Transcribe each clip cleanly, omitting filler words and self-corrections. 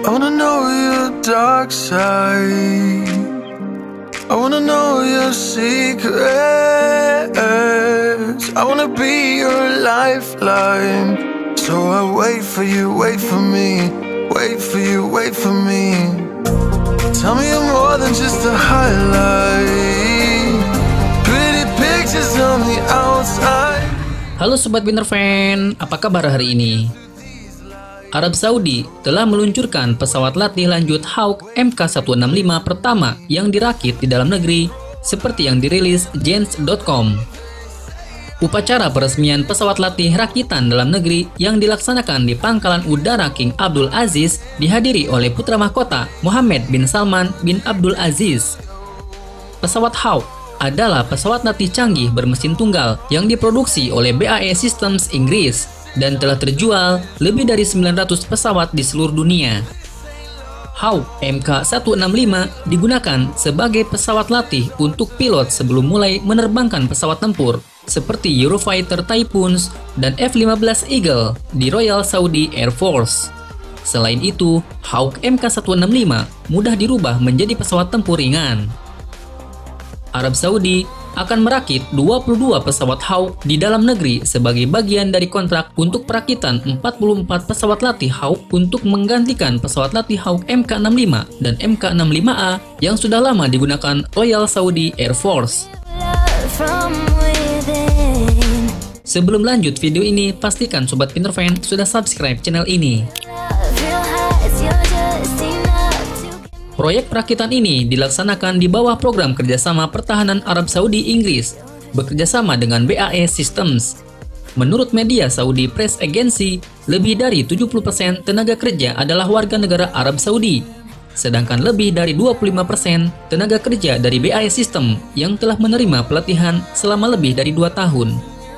I wanna know your dark side. I wanna know your secrets. I wanna be your lifeline. So I wait for you, wait for me. Wait for you, wait for me. Tell me you're more than just a highlight. Pretty pictures on the outside. Halo Sobat Pinter Fan, apa kabar hari ini? Arab Saudi telah meluncurkan pesawat latih lanjut Hawk MK165 pertama yang dirakit di dalam negeri, seperti yang dirilis Gens.com. Upacara peresmian pesawat latih rakitan dalam negeri yang dilaksanakan di Pangkalan Udara King Abdul Aziz dihadiri oleh putra mahkota Mohammed bin Salman bin Abdul Aziz. Pesawat Hawk adalah pesawat latih canggih bermesin tunggal yang diproduksi oleh BAE Systems Inggris dan telah terjual lebih dari 900 pesawat di seluruh dunia. Hawk MK165 digunakan sebagai pesawat latih untuk pilot sebelum mulai menerbangkan pesawat tempur seperti Eurofighter Typhoons dan F-15 Eagle di Royal Saudi Air Force. Selain itu, Hawk MK165 mudah dirubah menjadi pesawat tempur ringan. Arab Saudi akan merakit 22 pesawat Hawk di dalam negeri sebagai bagian dari kontrak untuk perakitan 44 pesawat latih Hawk untuk menggantikan pesawat latih Hawk MK65 dan MK65A yang sudah lama digunakan Royal Saudi Air Force. Sebelum lanjut video ini, pastikan Sobat Pinter Fan sudah subscribe channel ini. Proyek perakitan ini dilaksanakan di bawah program kerjasama pertahanan Arab Saudi Inggris bekerjasama dengan BAE Systems. Menurut media Saudi Press Agency, lebih dari 70% tenaga kerja adalah warga negara Arab Saudi, sedangkan lebih dari 25% tenaga kerja dari BAE System yang telah menerima pelatihan selama lebih dari 2 tahun.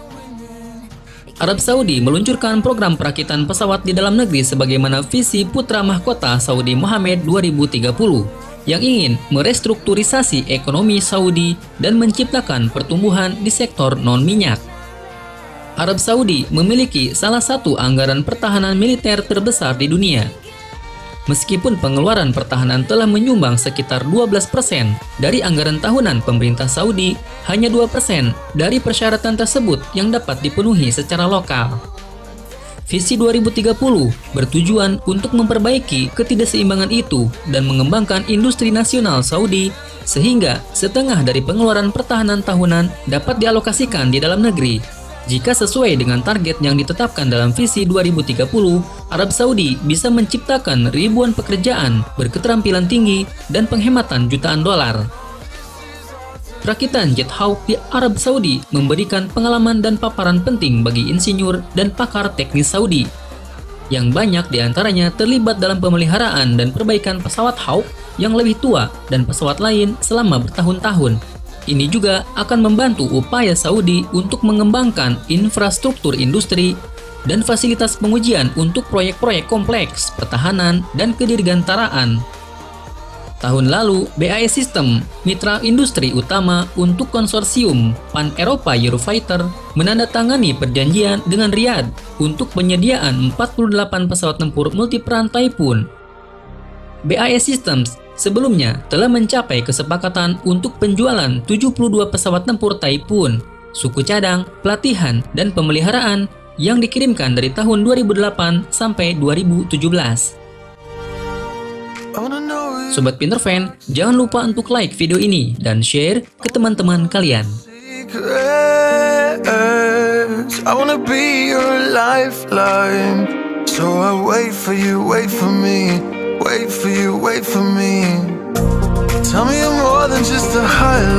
Arab Saudi meluncurkan program perakitan pesawat di dalam negeri sebagaimana visi putra mahkota Saudi Mohammed 2030 yang ingin merestrukturisasi ekonomi Saudi dan menciptakan pertumbuhan di sektor non-minyak. Arab Saudi memiliki salah satu anggaran pertahanan militer terbesar di dunia. Meskipun pengeluaran pertahanan telah menyumbang sekitar 12% dari anggaran tahunan pemerintah Saudi, hanya 2% dari persyaratan tersebut yang dapat dipenuhi secara lokal. Visi 2030 bertujuan untuk memperbaiki ketidakseimbangan itu dan mengembangkan industri nasional Saudi sehingga setengah dari pengeluaran pertahanan tahunan dapat dialokasikan di dalam negeri. Jika sesuai dengan target yang ditetapkan dalam visi 2030, Arab Saudi bisa menciptakan ribuan pekerjaan berketerampilan tinggi dan penghematan jutaan dolar. Perakitan jet Hawk di Arab Saudi memberikan pengalaman dan paparan penting bagi insinyur dan pakar teknis Saudi, yang banyak diantaranya terlibat dalam pemeliharaan dan perbaikan pesawat Hawk yang lebih tua dan pesawat lain selama bertahun-tahun. Ini juga akan membantu upaya Saudi untuk mengembangkan infrastruktur industri dan fasilitas pengujian untuk proyek-proyek kompleks, pertahanan, dan kedirgantaraan. Tahun lalu, BAE System, mitra industri utama untuk konsorsium Pan-Eropa Eurofighter, menandatangani perjanjian dengan Riyadh untuk penyediaan 48 pesawat tempur multiperan Typhoon. BAE Systems sebelumnya telah mencapai kesepakatan untuk penjualan 72 pesawat tempur Typhoon, suku cadang, pelatihan, dan pemeliharaan yang dikirimkan dari tahun 2008 sampai 2017. Sobat Pinter Fan, jangan lupa untuk like video ini dan share ke teman-teman kalian. I wanna be your lifeline. So I wait for you, wait for me. Wait for you, wait for me. Tell me you're more than just a highlight.